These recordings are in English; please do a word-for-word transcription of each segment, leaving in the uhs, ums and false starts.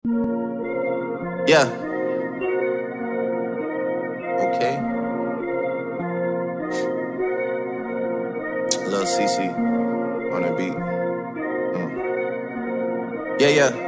Yeah. Okay. Lil C C on the beat. Mm. Yeah, yeah.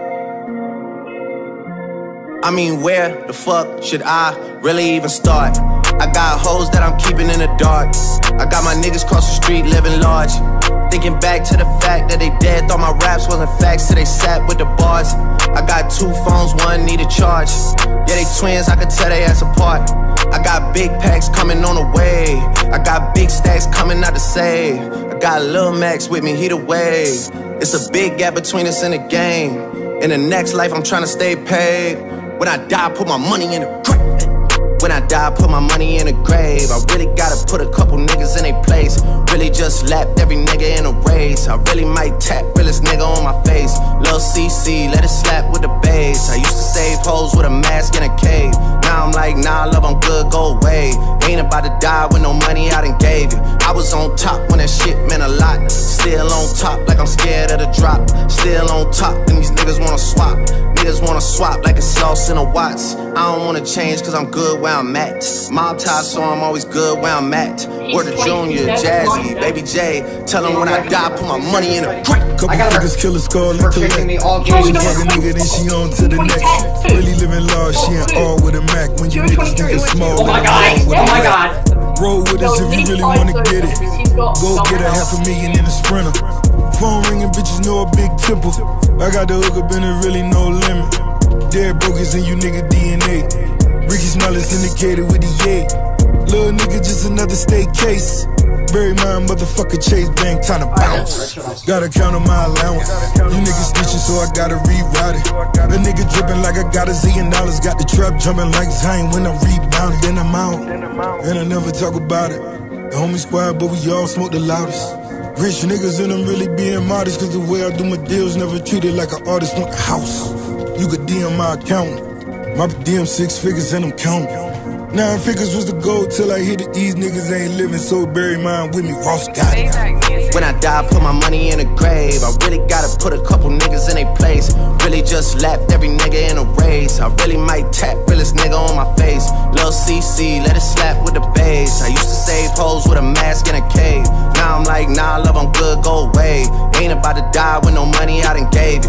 I mean, where the fuck should I really even start? I got hoes that I'm keeping in the dark. I got my niggas cross the street living large. Thinking back to the fact that they dead, thought my raps wasn't facts till they sat with the bars. I got two phones, one need a charge. Yeah, they twins, I could tell they ass apart. I got big packs coming on the way. I got big stacks coming out to save. I got Lil Max with me, he the wave. It's a big gap between us in the game. In the next life, I'm trying to stay paid. When I die, put my money in the grave. When I die, put my money in the grave. I really gotta put a couple niggas in their place. Really just lapped every nigga in a race. I really might tap realest nigga on my face. Lil C C, let it slap with the bass. I used to save hoes with a mask in a cave. Now I'm like, nah, love, I'm good, go away. Ain't about to die with no money I done gave you. I was on top when that shit meant a lot. Still on top like I'm scared of the drop. Still on top and these niggas wanna swap. Niggas wanna swap like it's sauce in a Watts. I don't wanna change cause I'm good where I'm at. Mob tie, so I'm always good where I'm at. Word to Junior, Jazzy, Baby J. Tell them when I die, put my money in a grip. Couple figures, kill a skull, intellect. She fuck a nigga, then she on to the next. Really living large, she ain't all with a Mac. When you niggas think it's small, oh my god, oh my god. Roll with us if you really wanna get it. Go get a half a million in a Sprinter. Phone ringing, bitches know a big temple. I got the hook up and there really no limit. Dead brokers in you nigga D N A. Ricky Smiley syndicated with the yay. Little nigga just another state case. Bury my motherfucker Chase Bank, time to bounce. Gotta count on my allowance. You niggas snitching, so I gotta reroute it. A nigga dripping like I got a zillion dollars. Got the trap jumping like Zion when I'm rebounding. Then I'm out, and I never talk about it. The homie squad, but we all smoke the loudest. Rich niggas and I'm really being modest. Cause the way I do my deals never treated like an artist want the house. You could D M my account. My D M six figures and I'm counting. Nine figures was the goal till I hit it. These niggas ain't living, so bury mine with me. Ross got it. When I die, put my money in a grave. I really gotta put a couple niggas in their place. Really just lapped every nigga in a race. I really might tap realest nigga on my face. Lil C C, let it slap with the bass. I used to save hoes with a mask in a cave. Now I'm like, nah, love, I'm good, go away. Ain't about to die with no money I done gave you.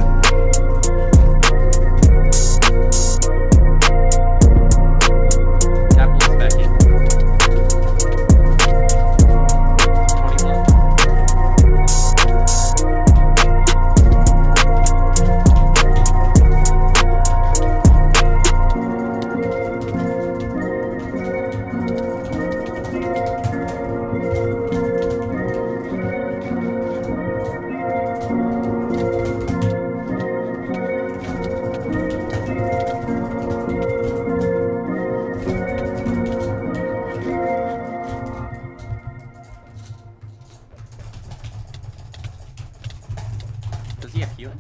Does he have healing?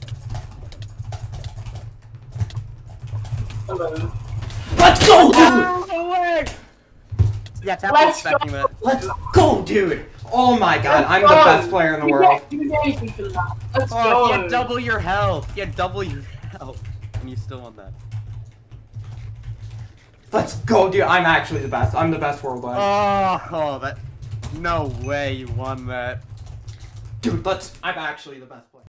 Let's go, dude! No way! Yeah, Tapple expecting that. Let's go, dude! Oh my god, I'm the best player in the world. Let's oh, you had double your health. You had double your health. And you still won that. Let's go, dude. I'm actually the best. I'm the best worldwide. Oh, oh, that. No way you won that. Dude, let's. I'm actually the best player.